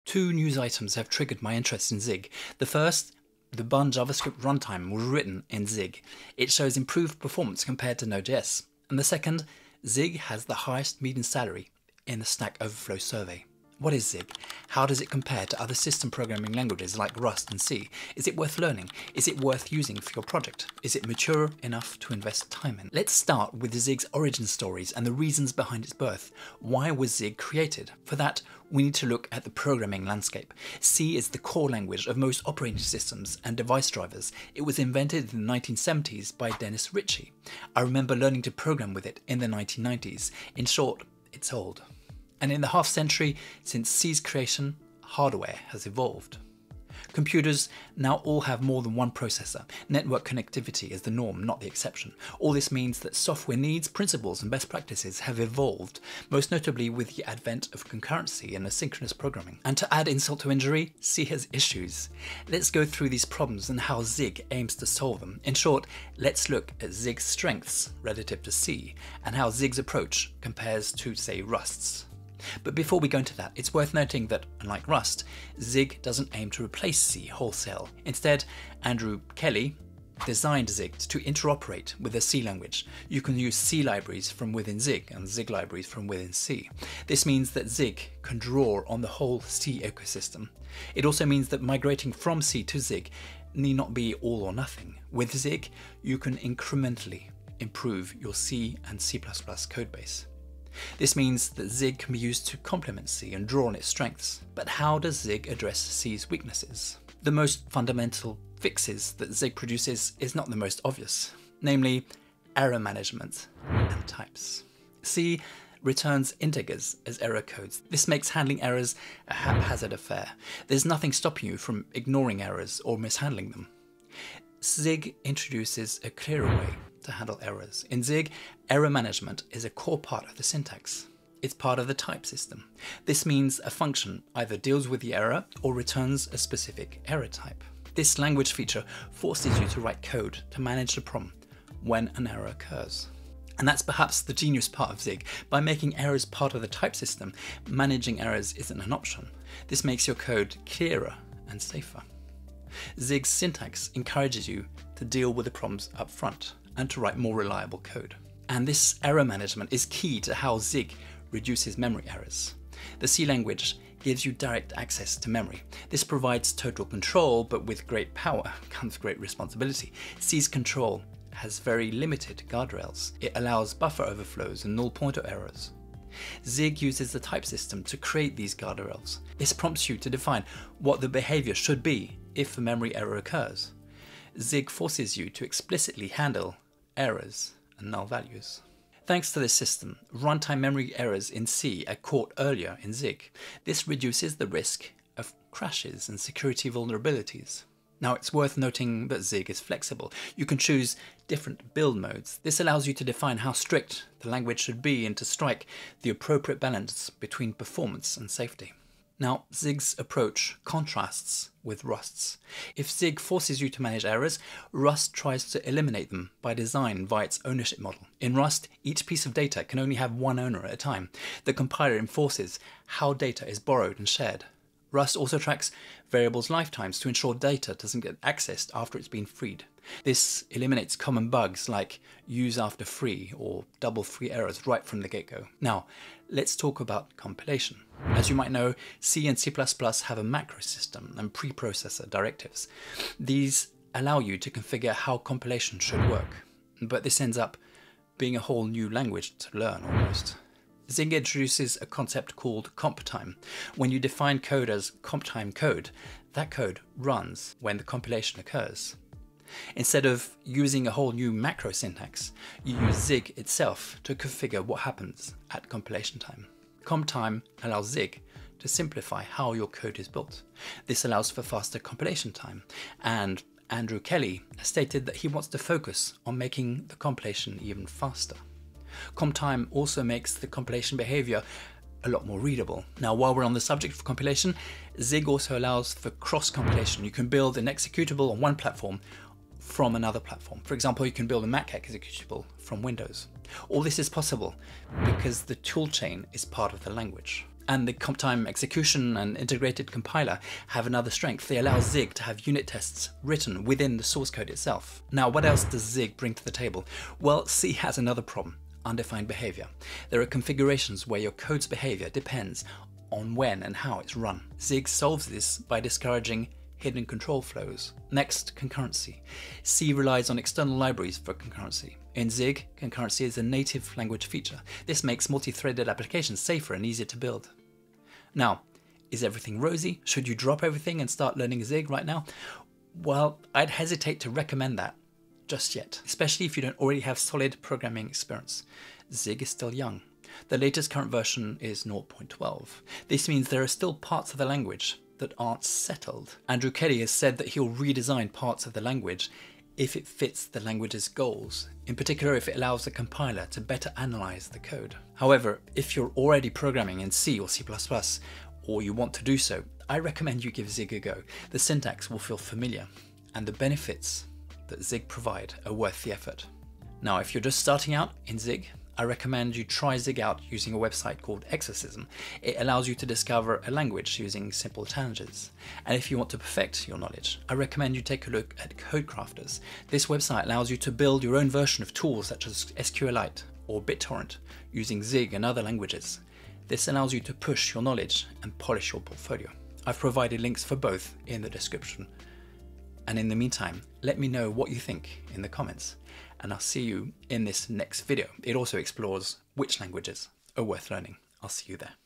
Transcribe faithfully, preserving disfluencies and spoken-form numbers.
Two news items have triggered my interest in Zig. The first, the Bun JavaScript runtime was written in Zig. It shows improved performance compared to Node.js. And the second, Zig has the highest median salary in the Stack Overflow survey. What is Zig? How does it compare to other system programming languages like Rust and C? Is it worth learning? Is it worth using for your project? Is it mature enough to invest time in? Let's start with Zig's origin stories and the reasons behind its birth. Why was Zig created? For that, we need to look at the programming landscape. C is the core language of most operating systems and device drivers. It was invented in the nineteen seventies by Dennis Ritchie. I remember learning to program with it in the nineteen nineties. In short, it's old. And in the half century since C's creation, hardware has evolved. Computers now all have more than one processor. Network connectivity is the norm, not the exception. All this means that software needs, principles and best practices have evolved, most notably with the advent of concurrency and asynchronous programming. And to add insult to injury, C has issues. Let's go through these problems and how Zig aims to solve them. In short, let's look at Zig's strengths relative to C and how Zig's approach compares to, say, Rust's. But before we go into that, it's worth noting that, unlike Rust, Zig doesn't aim to replace C wholesale. Instead, Andrew Kelly designed Zig to interoperate with the C language. You can use C libraries from within Zig and Zig libraries from within C. This means that Zig can draw on the whole C ecosystem. It also means that migrating from C to Zig need not be all or nothing. With Zig, you can incrementally improve your C and C plus plus codebase. This means that Zig can be used to complement C and draw on its strengths. But how does Zig address C's weaknesses? The most fundamental fixes that Zig produces is not the most obvious, namely error management and types. C returns integers as error codes. This makes handling errors a haphazard affair. There's nothing stopping you from ignoring errors or mishandling them. Zig introduces a clearer way to handle errors. In Zig, error management is a core part of the syntax. It's part of the type system. This means a function either deals with the error or returns a specific error type. This language feature forces you to write code to manage the problem when an error occurs. And that's perhaps the genius part of Zig. By making errors part of the type system, managing errors isn't an option. This makes your code clearer and safer. Zig's syntax encourages you to deal with the problems up front and to write more reliable code. And this error management is key to how Zig reduces memory errors. The C language gives you direct access to memory. This provides total control, but with great power comes great responsibility. C's control has very limited guardrails. It allows buffer overflows and null pointer errors. Zig uses the type system to create these guardrails. This prompts you to define what the behavior should be if a memory error occurs. Zig forces you to explicitly handle errors and null values. Thanks to this system, runtime memory errors in C are caught earlier in Zig. This reduces the risk of crashes and security vulnerabilities. Now, it's worth noting that Zig is flexible. You can choose different build modes. This allows you to define how strict the language should be and to strike the appropriate balance between performance and safety. Now, Zig's approach contrasts with Rust's. If Zig forces you to manage errors, Rust tries to eliminate them by design via its ownership model. In Rust, each piece of data can only have one owner at a time. The compiler enforces how data is borrowed and shared. Rust also tracks variables' lifetimes to ensure data doesn't get accessed after it's been freed. This eliminates common bugs like use after free or double free errors right from the get-go. Now, let's talk about compilation. As you might know, C and C plus plus have a macro system and preprocessor directives. These allow you to configure how compilation should work, but this ends up being a whole new language to learn almost. Zig introduces a concept called comp time. When you define code as comp time code, that code runs when the compilation occurs. Instead of using a whole new macro syntax, you use Zig itself to configure what happens at compilation time. Comp time allows Zig to simplify how your code is built. This allows for faster compilation time, and Andrew Kelly has stated that he wants to focus on making the compilation even faster. Comp time also makes the compilation behavior a lot more readable. Now, while we're on the subject of compilation, Zig also allows for cross-compilation. You can build an executable on one platform from another platform. For example, you can build a Mac executable from Windows. All this is possible because the toolchain is part of the language. And the comp time execution and integrated compiler have another strength. They allow Zig to have unit tests written within the source code itself. Now, what else does Zig bring to the table? Well, C has another problem: undefined behavior. There are configurations where your code's behavior depends on when and how it's run. Zig solves this by discouraging hidden control flows. Next, concurrency. C relies on external libraries for concurrency. In Zig, concurrency is a native language feature. This makes multi-threaded applications safer and easier to build. Now, is everything rosy? Should you drop everything and start learning Zig right now? Well, I'd hesitate to recommend that just yet, especially if you don't already have solid programming experience. Zig is still young. The latest current version is zero point twelve. This means there are still parts of the language that aren't settled. Andrew Kelly has said that he'll redesign parts of the language if it fits the language's goals, in particular if it allows the compiler to better analyze the code. However, if you're already programming in C or C plus plus, or you want to do so, I recommend you give Zig a go. The syntax will feel familiar, and the benefits that Zig provide are worth the effort. Now, if you're just starting out in Zig, I recommend you try Zig out using a website called Exorcism. It allows you to discover a language using simple challenges. And if you want to perfect your knowledge, I recommend you take a look at Codecrafters. This website allows you to build your own version of tools such as SQLite or BitTorrent using Zig and other languages. This allows you to push your knowledge and polish your portfolio. I've provided links for both in the description. And in the meantime, let me know what you think in the comments, and I'll see you in this next video. It also explores which languages are worth learning. I'll see you there.